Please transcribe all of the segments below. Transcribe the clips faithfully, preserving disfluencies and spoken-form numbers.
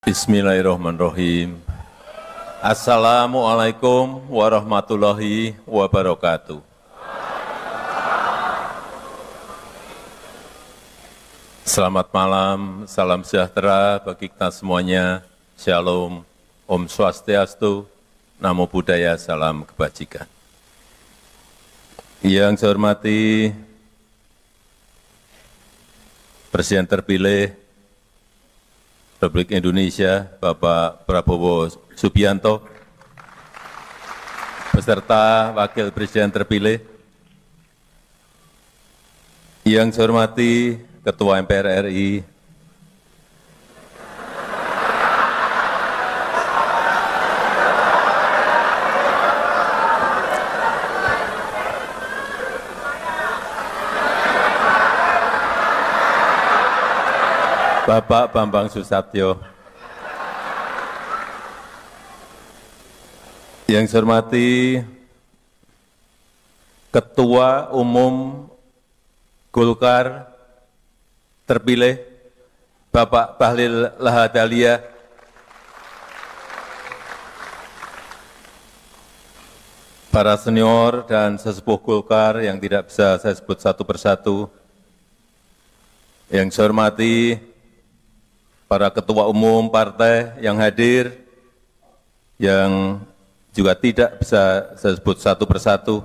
Bismillahirrahmanirrahim. Assalamualaikum warahmatullahi wabarakatuh. Selamat malam, salam sejahtera bagi kita semuanya. Shalom, Om Swastiastu, Namo Buddhaya, salam kebajikan. Yang saya hormati Presiden terpilih Republik Indonesia, Bapak Prabowo Subianto, beserta Wakil Presiden terpilih, yang saya hormati Ketua M P R R I, Bapak Bambang Susatyo, yang saya hormati Ketua Umum Golkar terpilih, Bapak Bahlil Lahadalia, para senior dan sesepuh Golkar yang tidak bisa saya sebut satu persatu, yang saya hormati para ketua umum partai yang hadir, yang juga tidak bisa saya sebut satu persatu,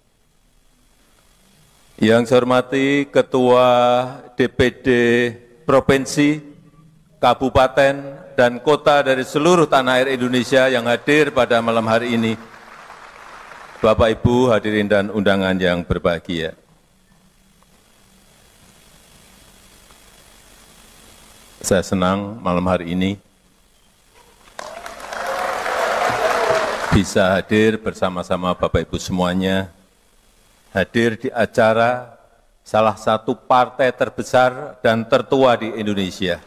yang saya hormati ketua D P D provinsi, kabupaten, dan kota dari seluruh tanah air Indonesia yang hadir pada malam hari ini, Bapak Ibu hadirin dan undangan yang berbahagia. Saya senang malam hari ini bisa hadir bersama-sama Bapak Ibu semuanya, hadir di acara salah satu partai terbesar dan tertua di Indonesia.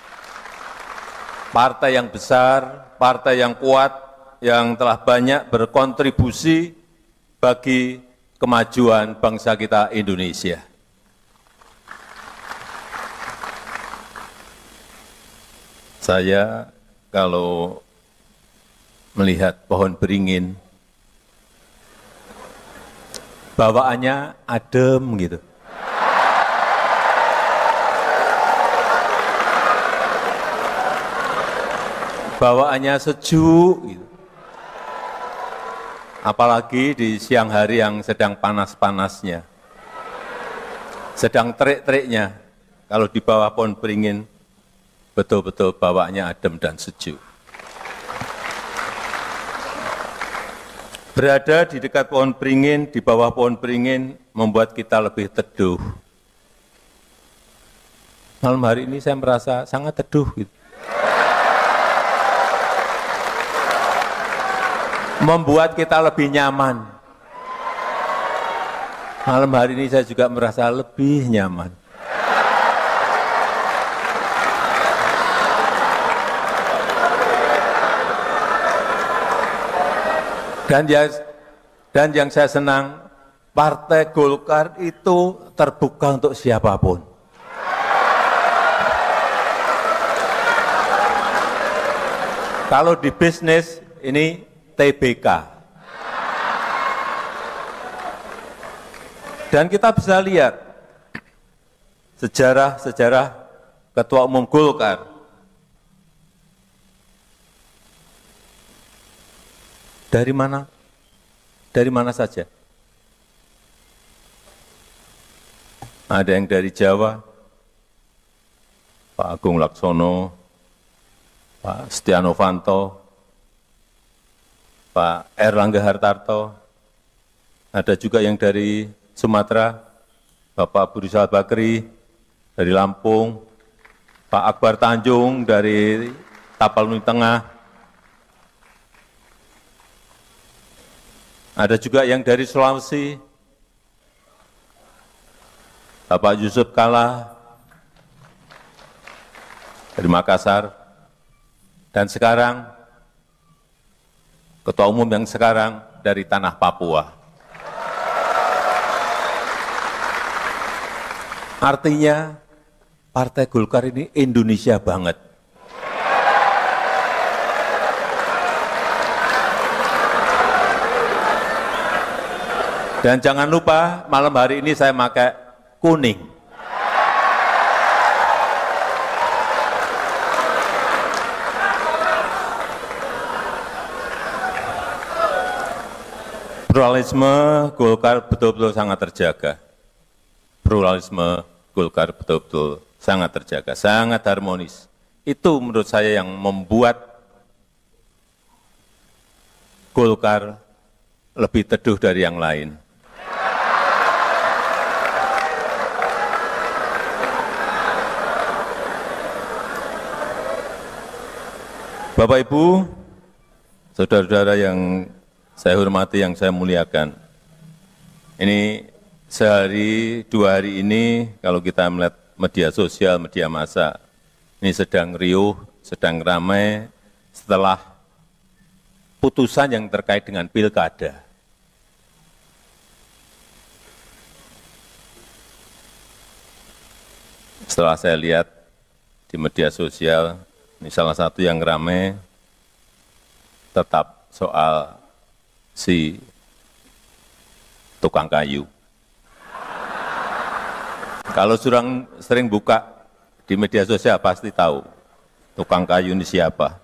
Partai yang besar, partai yang kuat, yang telah banyak berkontribusi bagi kemajuan bangsa kita Indonesia. Saya kalau melihat pohon beringin, bawaannya adem gitu. Bawaannya sejuk gitu. Apalagi di siang hari yang sedang panas-panasnya, sedang terik-teriknya, kalau di bawah pohon beringin, betul-betul bawaannya adem dan sejuk. Berada di dekat pohon beringin, di bawah pohon beringin, membuat kita lebih teduh. Malam hari ini saya merasa sangat teduh. Gitu. Membuat kita lebih nyaman. Malam hari ini saya juga merasa lebih nyaman. Dan yang, dan yang saya senang, Partai Golkar itu terbuka untuk siapapun. Kalau di bisnis, ini T B K. Dan kita bisa lihat sejarah-sejarah Ketua Umum Golkar. Dari mana? Dari mana saja? Ada yang dari Jawa, Pak Agung Laksono, Pak Setia Novanto, Pak Erlangga Hartarto, ada juga yang dari Sumatera, Bapak Abu Rizal Bakri, dari Lampung, Pak Akbar Tanjung dari Tapanuli Tengah, ada juga yang dari Sulawesi, Bapak Yusuf Kalla dari Makassar, dan sekarang Ketua Umum yang sekarang dari tanah Papua. Artinya Partai Golkar ini Indonesia banget. Dan jangan lupa malam hari ini saya pakai kuning. Pluralisme Golkar betul-betul sangat terjaga. Pluralisme Golkar betul-betul sangat terjaga, sangat harmonis. Itu menurut saya yang membuat Golkar lebih teduh dari yang lain. Bapak Ibu, saudara-saudara yang saya hormati, yang saya muliakan, ini sehari, dua hari ini kalau kita melihat media sosial, media massa, ini sedang riuh, sedang ramai setelah putusan yang terkait dengan pilkada. Setelah saya lihat di media sosial, ini salah satu yang ramai tetap soal si tukang kayu. Kalau surang sering buka di media sosial pasti tahu tukang kayu ini siapa.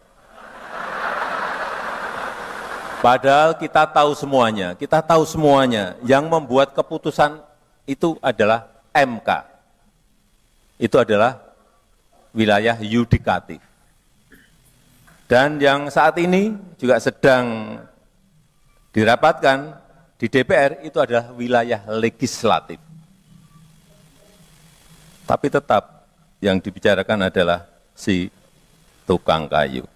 Padahal kita tahu semuanya, kita tahu semuanya, yang membuat keputusan itu adalah M K. Itu adalah wilayah yudikatif. Dan yang saat ini juga sedang dirapatkan di D P R itu adalah wilayah legislatif. Tapi tetap yang dibicarakan adalah si tukang kayu.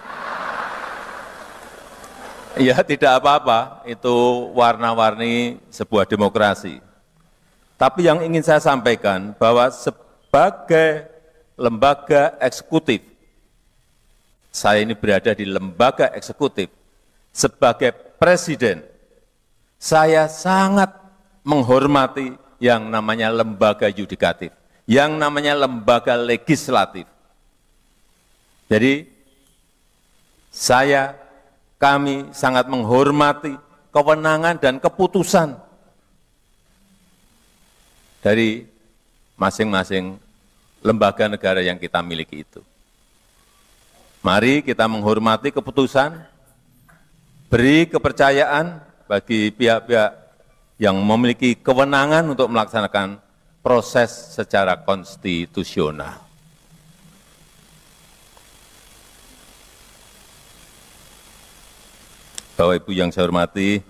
Ya tidak apa-apa, itu warna-warni sebuah demokrasi. Tapi yang ingin saya sampaikan bahwa sebagai lembaga eksekutif, saya ini berada di lembaga eksekutif, sebagai presiden, saya sangat menghormati yang namanya lembaga yudikatif, yang namanya lembaga legislatif. Jadi, saya, kami sangat menghormati kewenangan dan keputusan dari masing-masing lembaga negara yang kita miliki itu. Mari kita menghormati keputusan, beri kepercayaan bagi pihak-pihak yang memiliki kewenangan untuk melaksanakan proses secara konstitusional. Bapak Ibu yang saya hormati,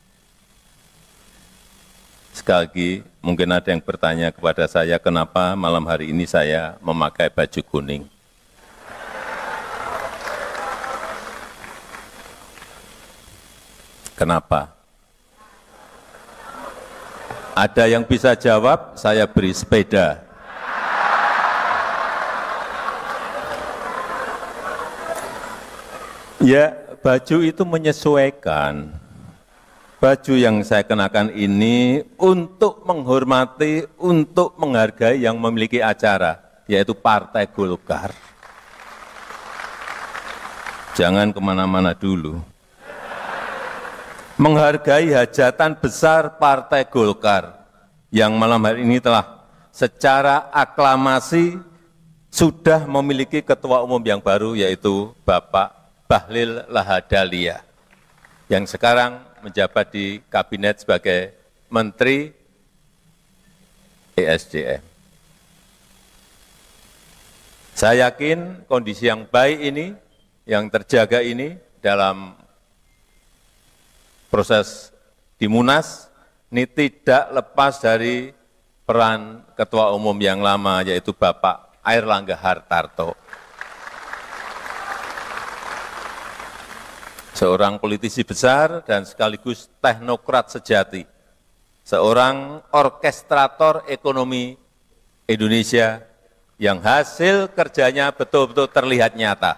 sekali lagi mungkin ada yang bertanya kepada saya, kenapa malam hari ini saya memakai baju kuning. Kenapa? Ada yang bisa jawab, saya beri sepeda. Ya, baju itu menyesuaikan. Baju yang saya kenakan ini untuk menghormati, untuk menghargai yang memiliki acara, yaitu Partai Golkar. Jangan kemana-mana dulu. Menghargai hajatan besar Partai Golkar yang malam hari ini telah secara aklamasi sudah memiliki ketua umum yang baru, yaitu Bapak Bahlil Lahadalia, yang sekarang menjabat di kabinet sebagai Menteri E S D M. Saya yakin kondisi yang baik ini, yang terjaga ini dalam proses di Munas ini tidak lepas dari peran Ketua Umum yang lama, yaitu Bapak Airlangga Hartarto. Seorang politisi besar dan sekaligus teknokrat sejati, seorang orkestrator ekonomi Indonesia yang hasil kerjanya betul-betul terlihat nyata.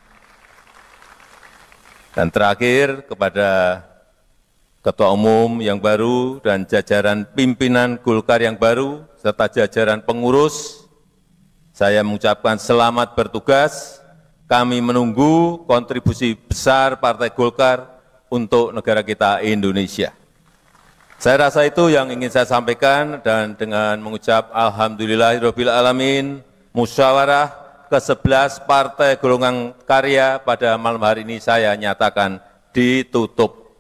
Dan terakhir kepada Ketua Umum yang baru dan jajaran pimpinan Golkar yang baru, serta jajaran pengurus, saya mengucapkan selamat bertugas. Kami menunggu kontribusi besar Partai Golkar untuk negara kita Indonesia. Saya rasa itu yang ingin saya sampaikan, dan dengan mengucap alhamdulillahirabbil alamin, musyawarah ke sebelas Partai Golongan Karya pada malam hari ini saya nyatakan ditutup.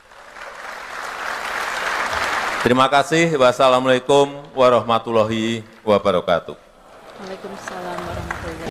Terima kasih. Wassalamualaikum warahmatullahi wabarakatuh. Waalaikumsalam warahmatullahi wabarakatuh.